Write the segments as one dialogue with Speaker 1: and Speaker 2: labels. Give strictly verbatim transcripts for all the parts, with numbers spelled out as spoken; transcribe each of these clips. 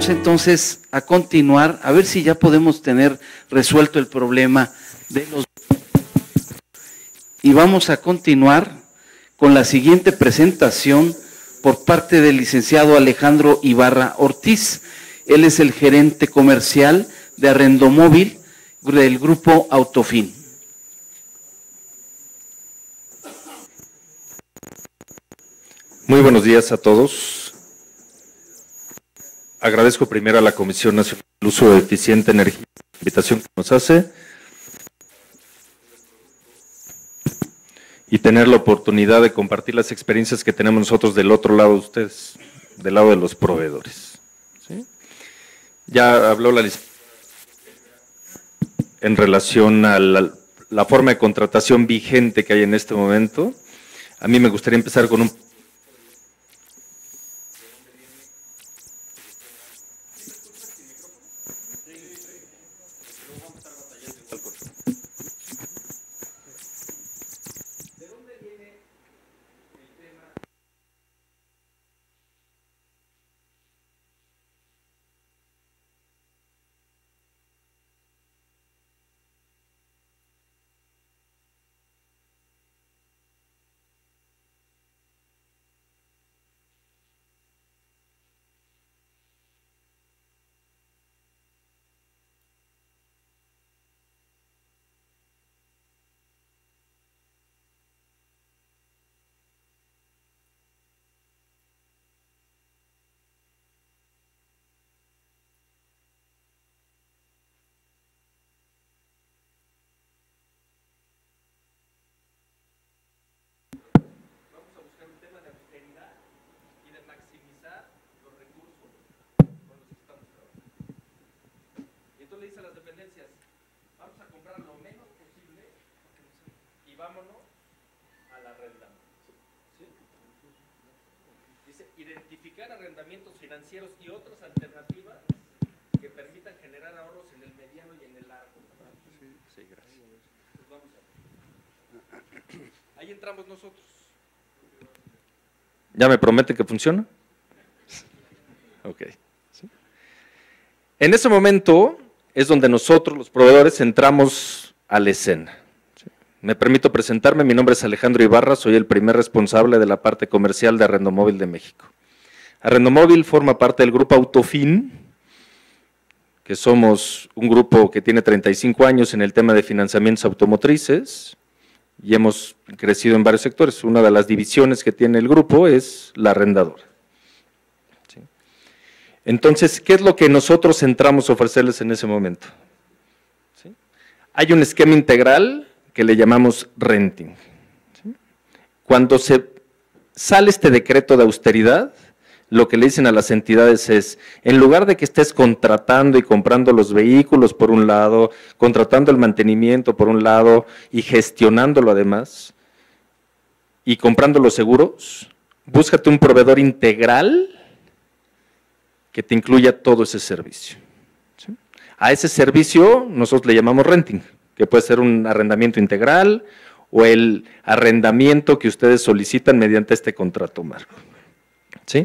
Speaker 1: Vamos entonces a continuar, a ver si ya podemos tener resuelto el problema de los... Y vamos a continuar con la siguiente presentación por parte del licenciado Alejandro Ibarra Ortiz. Él es el gerente comercial de Arrendomóvil del grupo Autofin.
Speaker 2: Muy buenos días a todos. Agradezco primero a la Comisión Nacional del Uso de Eficiente Energía la invitación que nos hace y tener la oportunidad de compartir las experiencias que tenemos nosotros del otro lado de ustedes, del lado de los proveedores. ¿Sí? Ya habló la licenciada en relación a la, la forma de contratación vigente que hay en este momento. A mí me gustaría empezar con un
Speaker 3: arrendamientos financieros y otras alternativas que permitan generar ahorros en el mediano y en el largo. Sí, sí, gracias. Pues vamos a ver. Ahí entramos nosotros.
Speaker 2: ¿Ya me promete que funciona? Ok. ¿Sí? En ese momento es donde nosotros, los proveedores, entramos a la escena. ¿Sí? Me permito presentarme, mi nombre es Alejandro Ibarra, soy el primer responsable de la parte comercial de Arrendomóvil de México. Arrendomóvil forma parte del grupo Autofin, que somos un grupo que tiene treinta y cinco años en el tema de financiamientos automotrices y hemos crecido en varios sectores. Una de las divisiones que tiene el grupo es la arrendadora. ¿Sí? Entonces, ¿qué es lo que nosotros entramos a ofrecerles en ese momento? ¿Sí? Hay un esquema integral que le llamamos renting. ¿Sí? Cuando se sale este decreto de austeridad, lo que le dicen a las entidades es, en lugar de que estés contratando y comprando los vehículos por un lado, contratando el mantenimiento por un lado y gestionándolo además, y comprando los seguros, búscate un proveedor integral que te incluya todo ese servicio. ¿Sí? A ese servicio nosotros le llamamos renting, que puede ser un arrendamiento integral o el arrendamiento que ustedes solicitan mediante este contrato marco. ¿Sí?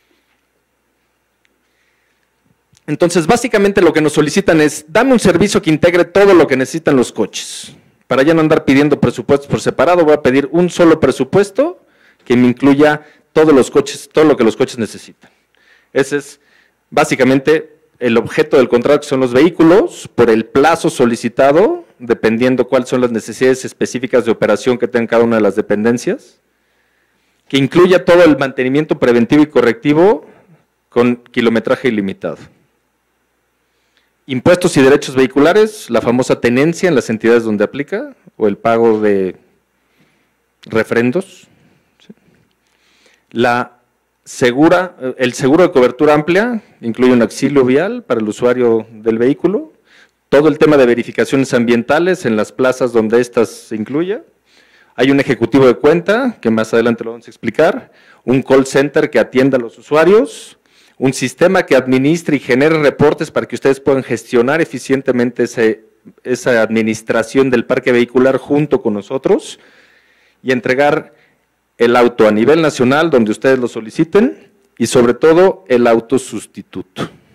Speaker 2: Entonces, básicamente lo que nos solicitan es, dame un servicio que integre todo lo que necesitan los coches. Para ya no andar pidiendo presupuestos por separado, voy a pedir un solo presupuesto que me incluya todos los coches, todo lo que los coches necesitan. Ese es básicamente el objeto del contrato, que son los vehículos, por el plazo solicitado, dependiendo cuáles son las necesidades específicas de operación que tengan cada una de las dependencias, que incluya todo el mantenimiento preventivo y correctivo con kilometraje ilimitado. Impuestos y derechos vehiculares, la famosa tenencia en las entidades donde aplica, o el pago de refrendos. ¿Sí? La segura, el seguro de cobertura amplia, incluye un auxilio vial para el usuario del vehículo, todo el tema de verificaciones ambientales en las plazas donde éstas se incluya. Hay un ejecutivo de cuenta, que más adelante lo vamos a explicar, un call center que atienda a los usuarios, un sistema que administre y genere reportes para que ustedes puedan gestionar eficientemente ese, esa administración del parque vehicular junto con nosotros y entregar el auto a nivel nacional donde ustedes lo soliciten y sobre todo el auto sustituto.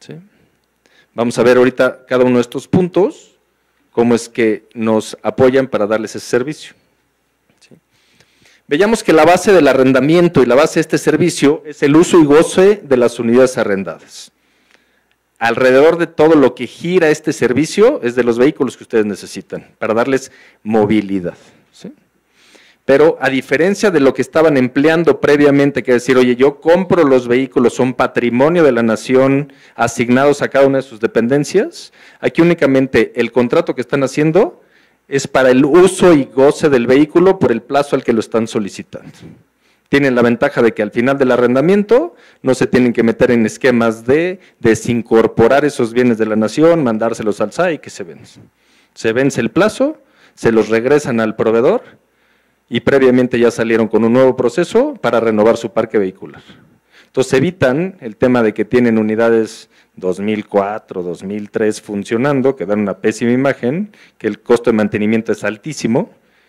Speaker 2: ¿sí? Vamos a ver ahorita cada uno de estos puntos, cómo es que nos apoyan para darles ese servicio. ¿Sí? Veamos que la base del arrendamiento y la base de este servicio es el uso y goce de las unidades arrendadas. Alrededor de todo lo que gira este servicio es de los vehículos que ustedes necesitan para darles movilidad. ¿Sí? Pero a diferencia de lo que estaban empleando previamente, que es decir, oye, yo compro los vehículos, son patrimonio de la nación, asignados a cada una de sus dependencias, aquí únicamente el contrato que están haciendo es para el uso y goce del vehículo por el plazo al que lo están solicitando. Tienen la ventaja de que al final del arrendamiento no se tienen que meter en esquemas de desincorporar esos bienes de la nación, mandárselos al S A I y que se vence. Se vence el plazo, se los regresan al proveedor y previamente ya salieron con un nuevo proceso para renovar su parque vehicular. Entonces evitan el tema de que tienen unidades dos mil cuatro, dos mil tres funcionando, que dan una pésima imagen, que el costo de mantenimiento es altísimo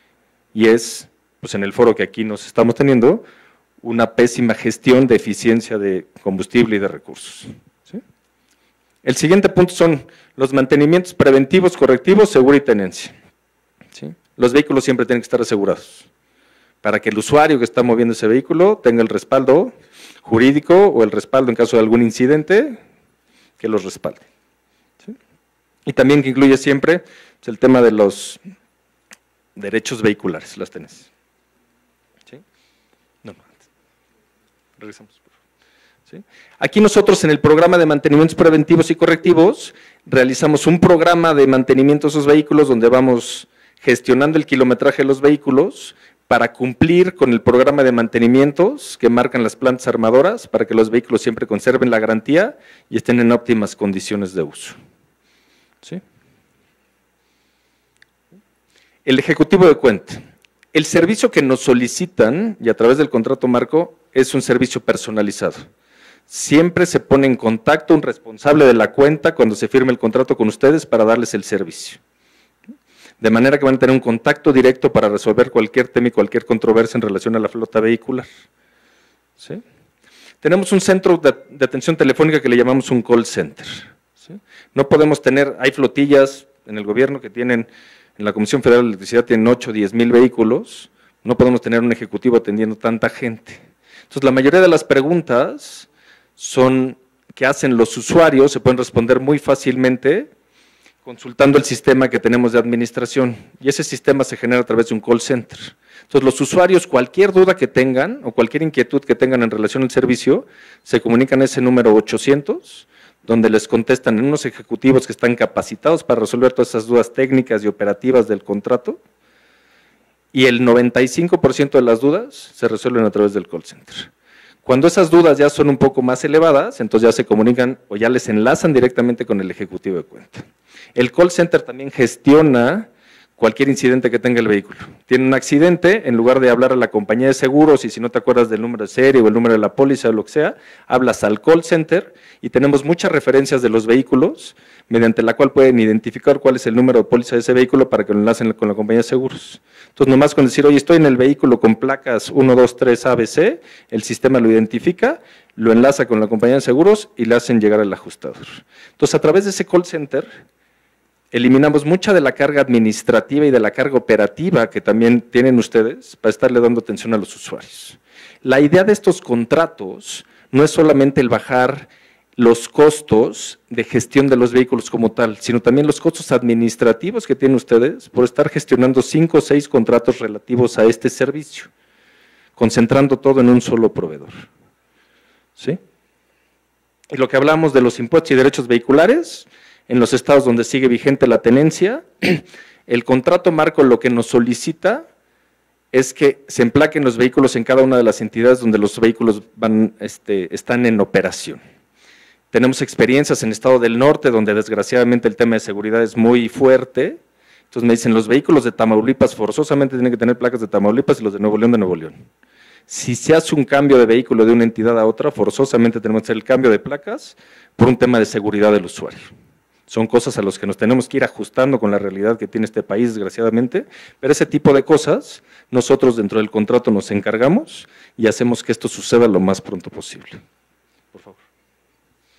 Speaker 2: y es, pues en el foro que aquí nos estamos teniendo, una pésima gestión de eficiencia de combustible y de recursos. ¿Sí? El siguiente punto son los mantenimientos preventivos, correctivos, seguro y tenencia. ¿Sí? Los vehículos siempre tienen que estar asegurados, para que el usuario que está moviendo ese vehículo tenga el respaldo jurídico o el respaldo en caso de algún incidente que los respalde. ¿Sí? Y también que incluye siempre pues, el tema de los derechos vehiculares, las tenencias. ¿Sí? No, no, antes. Regresamos, por favor. ¿Sí? Aquí nosotros en el programa de mantenimientos preventivos y correctivos realizamos un programa de mantenimiento de esos vehículos donde vamos gestionando el kilometraje de los vehículos para cumplir con el programa de mantenimientos que marcan las plantas armadoras para que los vehículos siempre conserven la garantía y estén en óptimas condiciones de uso. ¿Sí? El ejecutivo de cuenta. El servicio que nos solicitan y a través del contrato marco es un servicio personalizado. Siempre se pone en contacto un responsable de la cuenta cuando se firme el contrato con ustedes para darles el servicio. De manera que van a tener un contacto directo para resolver cualquier tema y cualquier controversia en relación a la flota vehicular. ¿Sí? Tenemos un centro de, de atención telefónica que le llamamos un call center. ¿Sí? No podemos tener, hay flotillas en el gobierno que tienen, en la Comisión Federal de Electricidad tienen ocho o diez mil vehículos, no podemos tener un ejecutivo atendiendo tanta gente. Entonces la mayoría de las preguntas son que hacen los usuarios, se pueden responder muy fácilmente consultando el sistema que tenemos de administración y ese sistema se genera a través de un call center. Entonces los usuarios, cualquier duda que tengan o cualquier inquietud que tengan en relación al servicio, se comunican a ese número ochocientos, donde les contestan en unos ejecutivos que están capacitados para resolver todas esas dudas técnicas y operativas del contrato y el noventa y cinco por ciento de las dudas se resuelven a través del call center. Cuando esas dudas ya son un poco más elevadas, entonces ya se comunican o ya les enlazan directamente con el ejecutivo de cuenta. El call center también gestiona cualquier incidente que tenga el vehículo. Tiene un accidente, en lugar de hablar a la compañía de seguros y si no te acuerdas del número de serie o el número de la póliza o lo que sea, hablas al call center y tenemos muchas referencias de los vehículos mediante la cual pueden identificar cuál es el número de póliza de ese vehículo para que lo enlacen con la compañía de seguros. Entonces, nomás con decir, oye, estoy en el vehículo con placas uno, dos, tres, A B C, el sistema lo identifica, lo enlaza con la compañía de seguros y le hacen llegar al ajustador. Entonces, a través de ese call center, eliminamos mucha de la carga administrativa y de la carga operativa que también tienen ustedes para estarle dando atención a los usuarios. La idea de estos contratos no es solamente el bajar los costos de gestión de los vehículos como tal, sino también los costos administrativos que tienen ustedes por estar gestionando cinco o seis contratos relativos a este servicio, concentrando todo en un solo proveedor. ¿Sí? Y lo que hablamos de los impuestos y derechos vehiculares, en los estados donde sigue vigente la tenencia, el contrato marco lo que nos solicita es que se emplaquen los vehículos en cada una de las entidades donde los vehículos van, este, están en operación. Tenemos experiencias en el estado del norte, donde desgraciadamente el tema de seguridad es muy fuerte. Entonces me dicen, los vehículos de Tamaulipas forzosamente tienen que tener placas de Tamaulipas y los de Nuevo León de Nuevo León. Si se hace un cambio de vehículo de una entidad a otra, forzosamente tenemos que hacer el cambio de placas por un tema de seguridad del usuario. Son cosas a las que nos tenemos que ir ajustando con la realidad que tiene este país, desgraciadamente, pero ese tipo de cosas nosotros dentro del contrato nos encargamos y hacemos que esto suceda lo más pronto posible. Por favor. ¿Sí?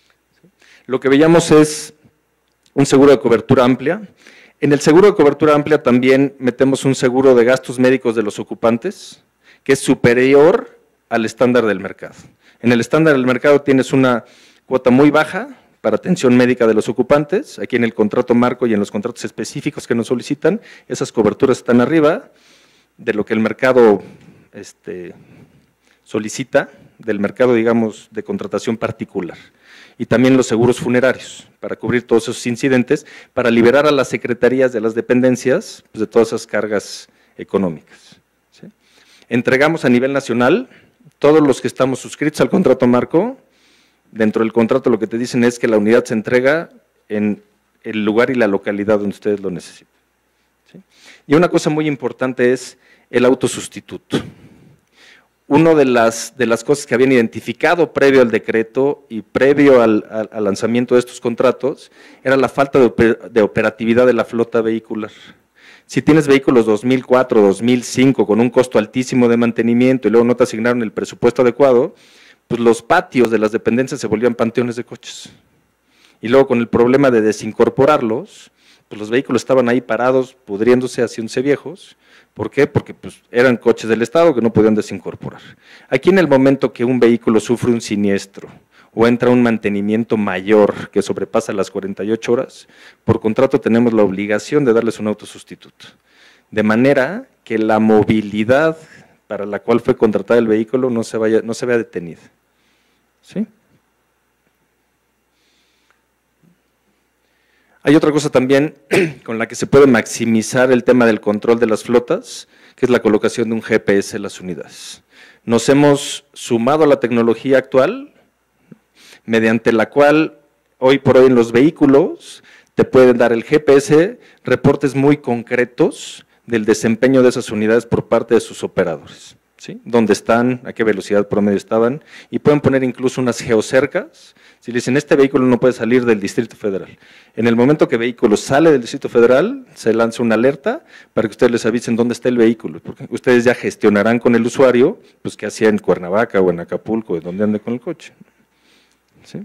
Speaker 2: Lo que veíamos es un seguro de cobertura amplia. En el seguro de cobertura amplia también metemos un seguro de gastos médicos de los ocupantes, que es superior al estándar del mercado. En el estándar del mercado tienes una cuota muy baja para atención médica de los ocupantes. Aquí en el contrato marco y en los contratos específicos que nos solicitan, esas coberturas están arriba de lo que el mercado este, solicita, del mercado, digamos, de contratación particular. Y también los seguros funerarios, para cubrir todos esos incidentes, para liberar a las secretarías de las dependencias pues, de todas esas cargas económicas. ¿Sí? Entregamos a nivel nacional, todos los que estamos suscritos al contrato marco, dentro del contrato lo que te dicen es que la unidad se entrega en el lugar y la localidad donde ustedes lo necesiten. ¿Sí? Y una cosa muy importante es el autosustituto. Una de las, de las cosas que habían identificado previo al decreto y previo al, al, al lanzamiento de estos contratos era la falta de, oper, de operatividad de la flota vehicular. Si tienes vehículos dos mil cuatro, dos mil cinco con un costo altísimo de mantenimiento y luego no te asignaron el presupuesto adecuado, pues los patios de las dependencias se volvían panteones de coches. Y luego con el problema de desincorporarlos, pues los vehículos estaban ahí parados, pudriéndose, haciéndose viejos. ¿Por qué? Porque pues, eran coches del Estado que no podían desincorporar. Aquí en el momento que un vehículo sufre un siniestro o entra un mantenimiento mayor que sobrepasa las cuarenta y ocho horas, por contrato tenemos la obligación de darles un autosustituto. De manera que la movilidad para la cual fue contratado el vehículo no se, vaya, no se vea detenida. ¿Sí? Hay otra cosa también con la que se puede maximizar el tema del control de las flotas, que es la colocación de un G P S en las unidades. Nos hemos sumado a la tecnología actual, mediante la cual hoy por hoy en los vehículos te pueden dar el G P S reportes muy concretos del desempeño de esas unidades por parte de sus operadores. ¿Sí? Dónde están, a qué velocidad promedio estaban, y pueden poner incluso unas geocercas. Si le dicen, este vehículo no puede salir del Distrito Federal. En el momento que el vehículo sale del Distrito Federal, se lanza una alerta para que ustedes les avisen dónde está el vehículo, porque ustedes ya gestionarán con el usuario, pues qué hacía en Cuernavaca o en Acapulco, de donde ande con el coche. ¿Sí?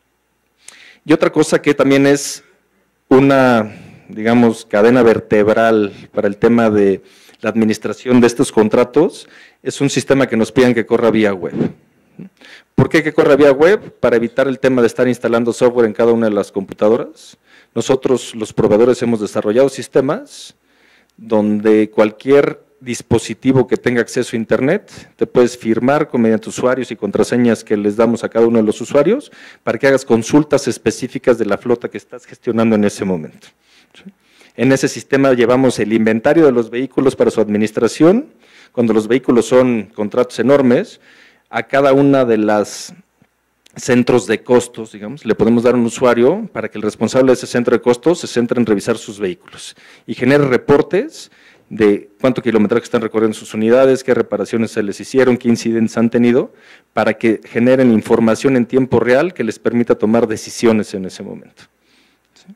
Speaker 2: Y otra cosa que también es una, digamos, cadena vertebral para el tema de la administración de estos contratos, es un sistema que nos pidan que corra vía web. ¿Por qué que corra vía web? Para evitar el tema de estar instalando software en cada una de las computadoras. Nosotros, los proveedores, hemos desarrollado sistemas donde cualquier dispositivo que tenga acceso a internet, te puedes firmar con mediante usuarios y contraseñas que les damos a cada uno de los usuarios para que hagas consultas específicas de la flota que estás gestionando en ese momento. ¿Sí? En ese sistema llevamos el inventario de los vehículos para su administración. Cuando los vehículos son contratos enormes, a cada una de las centros de costos, digamos, le podemos dar un usuario para que el responsable de ese centro de costos se centre en revisar sus vehículos y genere reportes de cuánto kilometraje están recorriendo sus unidades, qué reparaciones se les hicieron, qué incidentes han tenido, para que generen información en tiempo real que les permita tomar decisiones en ese momento. ¿Sí?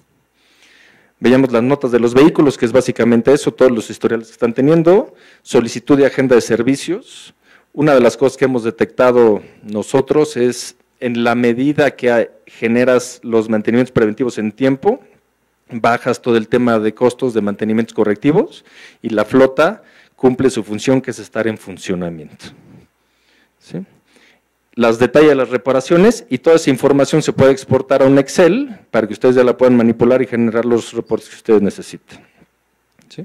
Speaker 2: Veíamos las notas de los vehículos, que es básicamente eso, todos los historiales que están teniendo, solicitud de agenda de servicios. Una de las cosas que hemos detectado nosotros es, en la medida que generas los mantenimientos preventivos en tiempo, bajas todo el tema de costos de mantenimientos correctivos y la flota cumple su función, que es estar en funcionamiento. ¿Sí? Las detalles de las reparaciones y toda esa información se puede exportar a un Excel para que ustedes ya la puedan manipular y generar los reportes que ustedes necesiten. ¿Sí?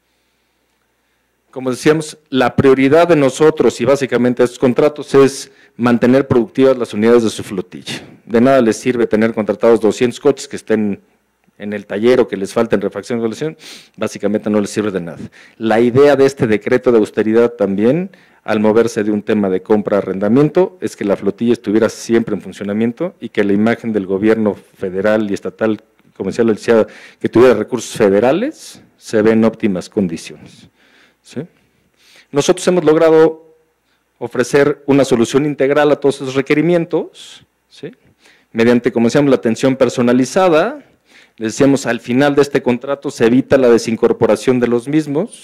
Speaker 2: Como decíamos, la prioridad de nosotros y básicamente estos contratos es mantener productivas las unidades de su flotilla. De nada les sirve tener contratados doscientos coches que estén en el taller o que les falten refacción y evaluación, básicamente no les sirve de nada. La idea de este decreto de austeridad también, al moverse de un tema de compra-arrendamiento, es que la flotilla estuviera siempre en funcionamiento y que la imagen del gobierno federal y estatal, como decía la licenciada, que tuviera recursos federales, se ve en óptimas condiciones. ¿Sí? Nosotros hemos logrado ofrecer una solución integral a todos esos requerimientos, ¿sí? Mediante, como decíamos, la atención personalizada. Les decíamos, al final de este contrato se evita la desincorporación de los mismos,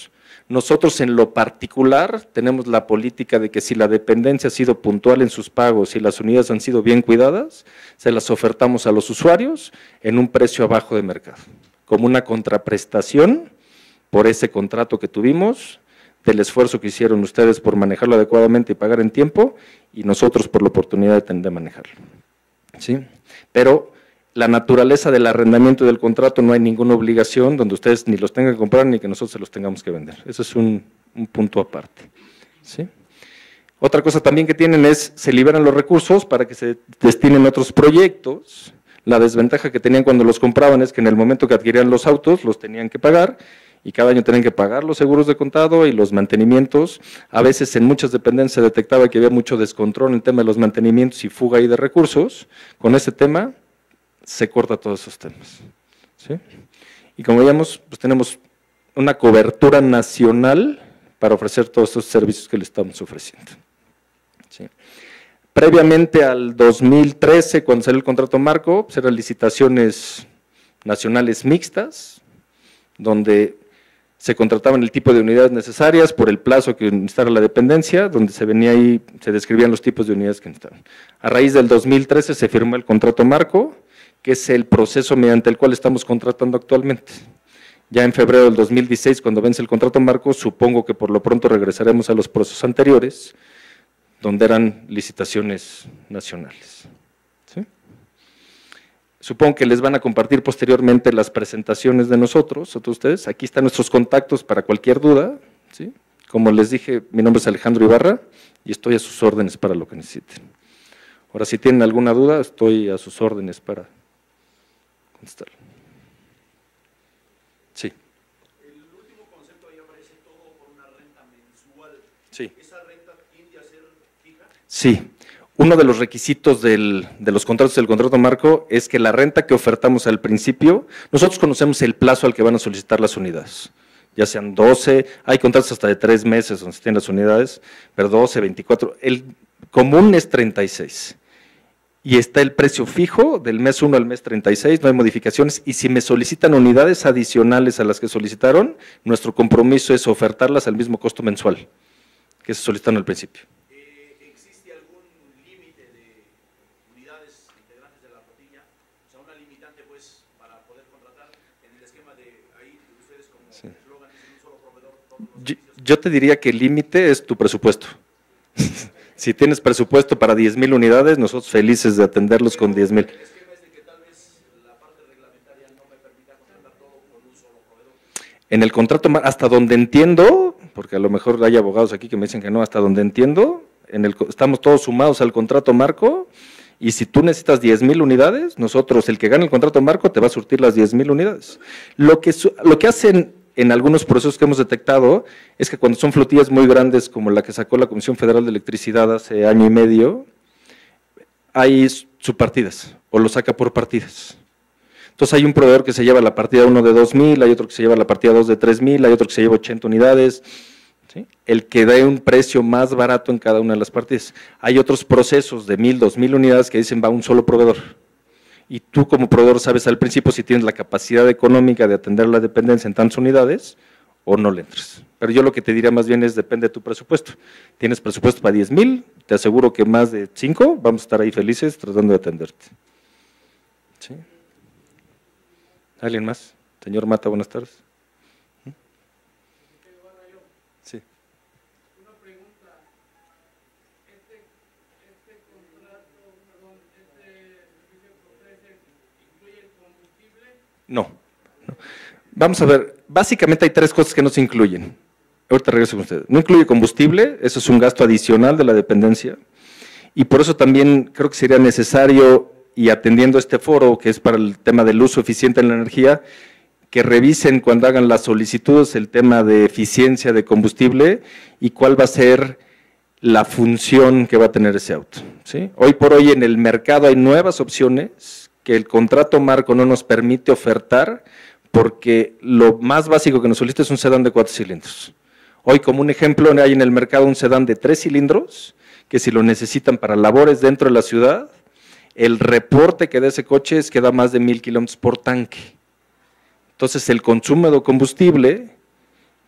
Speaker 2: Nosotros en lo particular tenemos la política de que si la dependencia ha sido puntual en sus pagos y las unidades han sido bien cuidadas, se las ofertamos a los usuarios en un precio abajo de mercado, como una contraprestación por ese contrato que tuvimos, del esfuerzo que hicieron ustedes por manejarlo adecuadamente y pagar en tiempo, y nosotros por la oportunidad de, de manejarlo. ¿Sí? Pero la naturaleza del arrendamiento y del contrato no hay ninguna obligación donde ustedes ni los tengan que comprar ni que nosotros se los tengamos que vender. Eso es un, un punto aparte. ¿Sí? Otra cosa también que tienen es, se liberan los recursos para que se destinen a otros proyectos. La desventaja que tenían cuando los compraban es que en el momento que adquirían los autos los tenían que pagar, y cada año tenían que pagar los seguros de contado y los mantenimientos. A veces en muchas dependencias se detectaba que había mucho descontrol en el tema de los mantenimientos y fuga ahí de recursos. Con ese tema se corta todos esos temas. ¿Sí? Y como veíamos, pues tenemos una cobertura nacional para ofrecer todos estos servicios que le estamos ofreciendo. ¿Sí? Previamente al dos mil trece, cuando salió el contrato marco, pues eran licitaciones nacionales mixtas, donde se contrataban el tipo de unidades necesarias por el plazo que necesitara la dependencia, donde se venía ahí, se describían los tipos de unidades que necesitaban. A raíz del dos mil trece se firmó el contrato marco, que es el proceso mediante el cual estamos contratando actualmente. Ya en febrero del dos mil dieciséis, cuando vence el contrato marco, supongo que por lo pronto regresaremos a los procesos anteriores, donde eran licitaciones nacionales. ¿Sí? Supongo que les van a compartir posteriormente las presentaciones de nosotros, a todos ustedes. Aquí están nuestros contactos para cualquier duda. ¿Sí? Como les dije, mi nombre es Alejandro Ibarra y estoy a sus órdenes para lo que necesiten. Ahora, si tienen alguna duda, estoy a sus órdenes para contestar. Sí.
Speaker 4: El último concepto ahí aparece todo por una renta mensual.
Speaker 2: Sí.
Speaker 4: ¿Esa renta tiende a ser fija?
Speaker 2: Sí. Uno de los requisitos del, de los contratos del contrato marco es que la renta que ofertamos al principio, nosotros conocemos el plazo al que van a solicitar las unidades, ya sean doce, hay contratos hasta de tres meses donde se tienen las unidades, pero doce, veinticuatro, el común es treinta y seis. Y está el precio fijo del mes uno al mes treinta y seis, no hay modificaciones, y si me solicitan unidades adicionales a las que solicitaron, nuestro compromiso es ofertarlas al mismo costo mensual que se solicitan al principio. Yo, yo te diría que el límite es tu presupuesto. Si tienes presupuesto para diez mil unidades, nosotros felices de atenderlos con diez mil. En el contrato, hasta donde entiendo, porque a lo mejor hay abogados aquí que me dicen que no, hasta donde entiendo, en el, estamos todos sumados al contrato marco, y si tú necesitas diez mil unidades, nosotros, el que gane el contrato marco, te va a surtir las diez mil unidades. Lo que, lo que hacen en algunos procesos que hemos detectado es que cuando son flotillas muy grandes, como la que sacó la Comisión Federal de Electricidad hace año y medio, hay subpartidas, o lo saca por partidas. Entonces hay un proveedor que se lleva la partida uno de dos mil, hay otro que se lleva la partida dos de tres mil, hay otro que se lleva ochenta unidades, ¿sí? El que dé un precio más barato en cada una de las partidas. Hay otros procesos de mil, dos mil unidades que dicen va un solo proveedor. Y tú como proveedor sabes al principio si tienes la capacidad económica de atender la dependencia en tantas unidades o no le entres. Pero yo lo que te diría más bien es depende de tu presupuesto. Tienes presupuesto para diez mil, te aseguro que más de cinco vamos a estar ahí felices tratando de atenderte. ¿Sí? ¿Alguien más? Señor Mata, buenas tardes. Sí.
Speaker 5: Una pregunta. ¿Este, este contrato, perdón, este servicio que ofrecen incluye el combustible?
Speaker 2: No, no. Vamos a ver, básicamente hay tres cosas que no se incluyen. Ahorita regreso con ustedes. No incluye combustible, eso es un gasto adicional de la dependencia, y por eso también creo que sería necesario, y atendiendo este foro, que es para el tema del uso eficiente en la energía, que revisen cuando hagan las solicitudes el tema de eficiencia de combustible y cuál va a ser la función que va a tener ese auto. ¿Sí? Hoy por hoy en el mercado hay nuevas opciones que el contrato marco no nos permite ofertar, porque lo más básico que nos solicita es un sedán de cuatro cilindros. Hoy, como un ejemplo, hay en el mercado un sedán de tres cilindros, que si lo necesitan para labores dentro de la ciudad, el reporte que da ese coche es que da más de mil kilómetros por tanque. Entonces, el consumo de combustible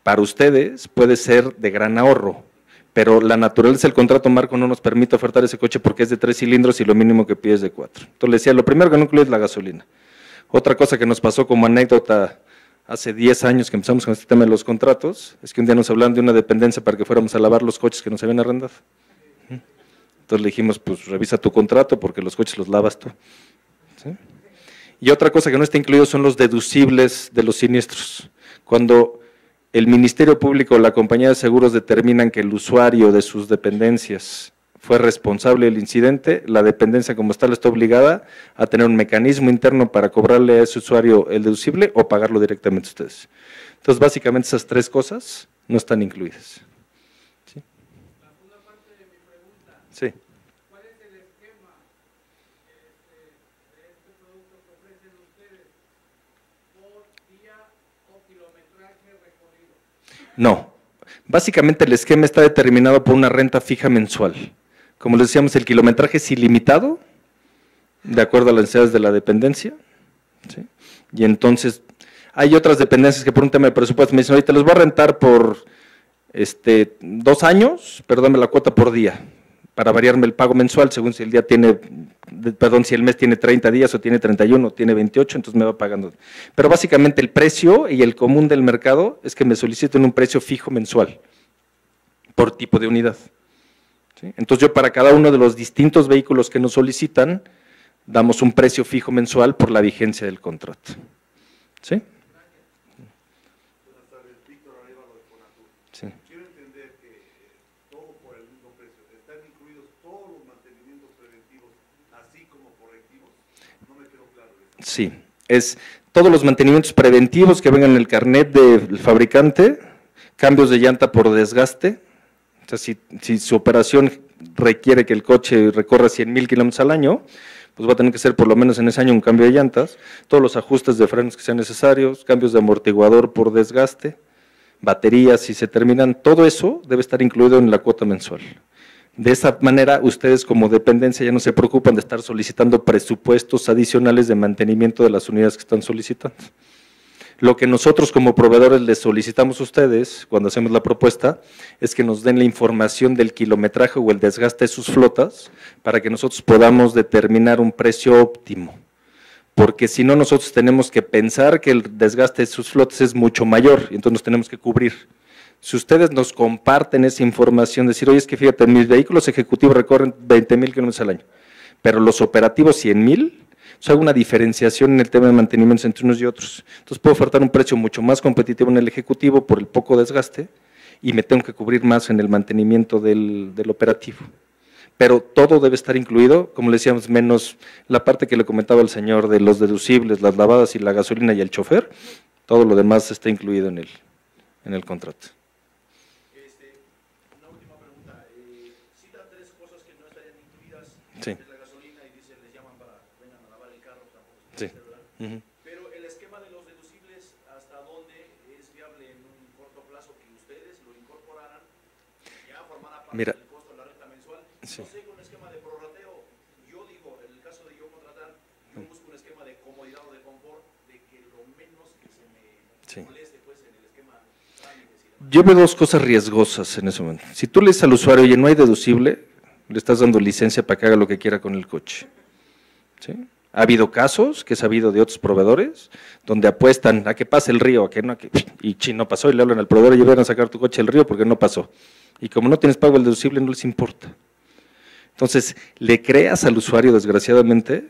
Speaker 2: para ustedes puede ser de gran ahorro, pero la naturaleza del contrato marco no nos permite ofertar ese coche porque es de tres cilindros y lo mínimo que pide es de cuatro. Entonces le decía, lo primero que no incluye es la gasolina. Otra cosa que nos pasó como anécdota hace diez años que empezamos con este tema de los contratos, es que un día nos hablaron de una dependencia para que fuéramos a lavar los coches que nos habían arrendado. Entonces le dijimos, pues revisa tu contrato porque los coches los lavas tú. ¿Sí? Y otra cosa que no está incluido son los deducibles de los siniestros. Cuando el Ministerio Público o la compañía de seguros determinan que el usuario de sus dependencias fue responsable del incidente, la dependencia como tal está obligada a tener un mecanismo interno para cobrarle a ese usuario el deducible o pagarlo directamente a ustedes. Entonces, básicamente esas tres cosas no están incluidas. ¿Sí?
Speaker 5: La segunda parte de mi pregunta.
Speaker 2: Sí.
Speaker 5: ¿Cuál es el esquema este, de este producto que ofrecen ustedes por día o kilometraje recorrido?
Speaker 2: No. Básicamente el esquema está determinado por una renta fija mensual. Como les decíamos, el kilometraje es ilimitado, de acuerdo a las necesidades de la dependencia. ¿Sí? Y entonces, hay otras dependencias que por un tema de presupuesto me dicen, ahorita los voy a rentar por este, dos años, pero dame la cuota por día, para variarme el pago mensual, según si el día tiene, perdón, si el mes tiene treinta días o tiene treinta y uno o tiene veintiocho, entonces me va pagando. Pero básicamente el precio y el común del mercado es que me soliciten un precio fijo mensual, por tipo de unidad. ¿Sí? Entonces yo para cada uno de los distintos vehículos que nos solicitan, damos un precio fijo mensual por la vigencia del contrato. ¿Sí?
Speaker 6: Buenas tardes, Víctor Arévalo de Fonatur.
Speaker 2: Sí.
Speaker 6: Quiero entender que todo por el mismo precio. ¿Están incluidos todos los mantenimientos preventivos, así como correctivos? No me quedó claro eso.
Speaker 2: Sí, es todos los mantenimientos preventivos que vengan en el carnet del fabricante, cambios de llanta por desgaste. O sea, si, si su operación requiere que el coche recorra cien mil kilómetros al año, pues va a tener que ser por lo menos en ese año un cambio de llantas, todos los ajustes de frenos que sean necesarios, cambios de amortiguador por desgaste, baterías si se terminan, todo eso debe estar incluido en la cuota mensual. De esa manera, ustedes como dependencia ya no se preocupan de estar solicitando presupuestos adicionales de mantenimiento de las unidades que están solicitando. Lo que nosotros como proveedores les solicitamos a ustedes cuando hacemos la propuesta es que nos den la información del kilometraje o el desgaste de sus flotas para que nosotros podamos determinar un precio óptimo. Porque si no, nosotros tenemos que pensar que el desgaste de sus flotas es mucho mayor y entonces nos tenemos que cubrir. Si ustedes nos comparten esa información, decir, oye, es que fíjate, mis vehículos ejecutivos recorren veinte mil kilómetros al año, pero los operativos cien mil, o sea, hago una diferenciación en el tema de mantenimientos entre unos y otros. Entonces puedo ofertar un precio mucho más competitivo en el ejecutivo por el poco desgaste y me tengo que cubrir más en el mantenimiento del, del operativo. Pero todo debe estar incluido, como le decíamos, menos la parte que le comentaba el señor de los deducibles, las lavadas y la gasolina y el chofer, todo lo demás está incluido en el, en el contrato.
Speaker 4: Este, una última pregunta. Eh, cita tres cosas que no estarían incluidas.
Speaker 2: Sí.
Speaker 4: Es la gasolina y dice, les llaman para vengan a lavar el carro, tampoco se
Speaker 2: Sí.
Speaker 4: puede hacer, ¿verdad?
Speaker 2: Uh-huh.
Speaker 4: Pero el esquema de los deducibles, ¿hasta dónde es viable en un corto plazo que ustedes lo incorporaran? Ya formara parte
Speaker 2: Mira.
Speaker 4: del costo de la renta mensual.
Speaker 2: Sí.
Speaker 4: No sé, con un esquema de prorrateo, yo digo, en el caso de yo contratar, yo busco un esquema de comodidad o de confort, de que lo menos que se me
Speaker 2: Sí.
Speaker 4: moleste pues en el esquema trámites y demás.
Speaker 2: Yo veo dos cosas riesgosas en ese momento. Si tú le dices al usuario, oye, no hay deducible, le estás dando licencia para que haga lo que quiera con el coche. ¿Sí? Ha habido casos que he sabido de otros proveedores donde apuestan a que pase el río, a que no, a que, y chi, no pasó, y le hablan al proveedor y van a sacar tu coche del río porque no pasó. Y como no tienes pago el deducible, no les importa. Entonces, le creas al usuario, desgraciadamente,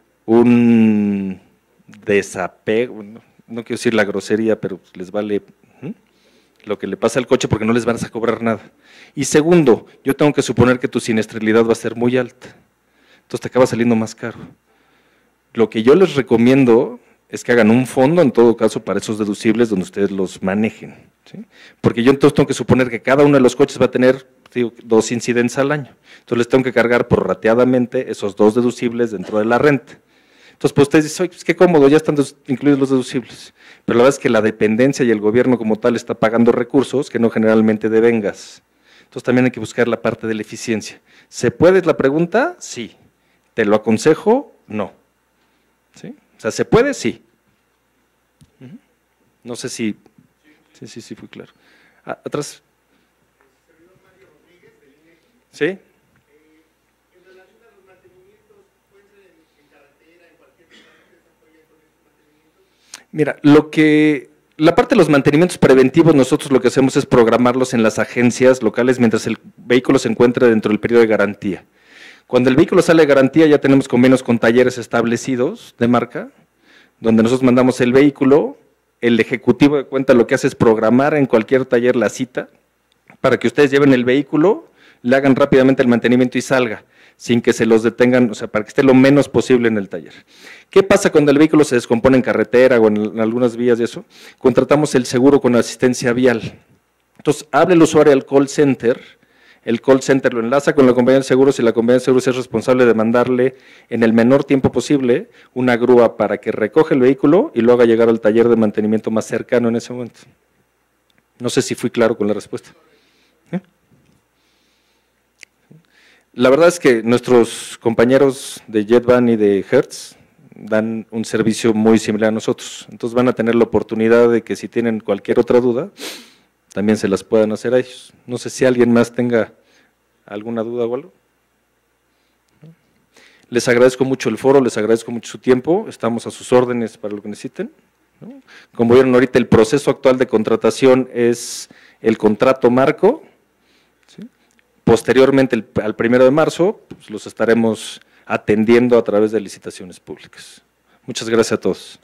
Speaker 2: un desapego, no, no quiero decir la grosería, pero les vale ¿hmm? lo que le pasa al coche porque no les van a cobrar nada. Y segundo, yo tengo que suponer que tu siniestralidad va a ser muy alta, entonces te acaba saliendo más caro. Lo que yo les recomiendo es que hagan un fondo, en todo caso, para esos deducibles donde ustedes los manejen, ¿sí? Porque yo entonces tengo que suponer que cada uno de los coches va a tener digo, dos incidentes al año, entonces les tengo que cargar prorrateadamente esos dos deducibles dentro de la renta. Entonces, pues ustedes dicen, oye, pues qué cómodo, ya están incluidos los deducibles. Pero la verdad es que la dependencia y el gobierno como tal está pagando recursos que no generalmente devengas. Entonces también hay que buscar la parte de la eficiencia. ¿Se puede la pregunta? Sí. ¿Te lo aconsejo? No. ¿Sí? O sea, ¿se puede? Sí. No sé si… Sí, sí, sí, fui claro. Ah, atrás. ¿Sí? Mira, lo que, la parte de los mantenimientos preventivos, nosotros lo que hacemos es programarlos en las agencias locales mientras el vehículo se encuentra dentro del periodo de garantía. Cuando el vehículo sale de garantía ya tenemos convenios con talleres establecidos de marca, donde nosotros mandamos el vehículo, el ejecutivo de cuenta lo que hace es programar en cualquier taller la cita para que ustedes lleven el vehículo, le hagan rápidamente el mantenimiento y salga, sin que se los detengan, o sea, para que esté lo menos posible en el taller. ¿Qué pasa cuando el vehículo se descompone en carretera o en, en algunas vías y eso? Contratamos el seguro con asistencia vial. Entonces, habla el usuario al call center, el call center lo enlaza con la compañía de seguros y la compañía de seguros es responsable de mandarle en el menor tiempo posible una grúa para que recoja el vehículo y lo haga llegar al taller de mantenimiento más cercano en ese momento. No sé si fui claro con la respuesta. ¿Eh? La verdad es que nuestros compañeros de Jetvan y de Hertz dan un servicio muy similar a nosotros. Entonces van a tener la oportunidad de que si tienen cualquier otra duda, también se las puedan hacer a ellos. No sé si alguien más tenga alguna duda o algo. Les agradezco mucho el foro, les agradezco mucho su tiempo, estamos a sus órdenes para lo que necesiten. ¿No? Como vieron ahorita, el proceso actual de contratación es el contrato marco. ¿Sí? Posteriormente, el, al primero de marzo, pues, los estaremos atendiendo a través de licitaciones públicas. Muchas gracias a todos.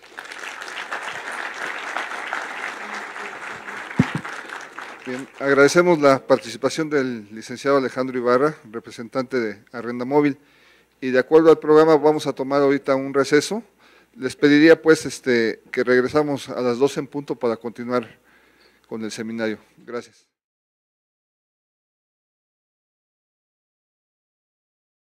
Speaker 7: Bien, agradecemos la participación del licenciado Alejandro Ibarra, representante de Arrendamóvil, y de acuerdo al programa vamos a tomar ahorita un receso. Les pediría pues este, que regresamos a las doce en punto para continuar con el seminario. Gracias.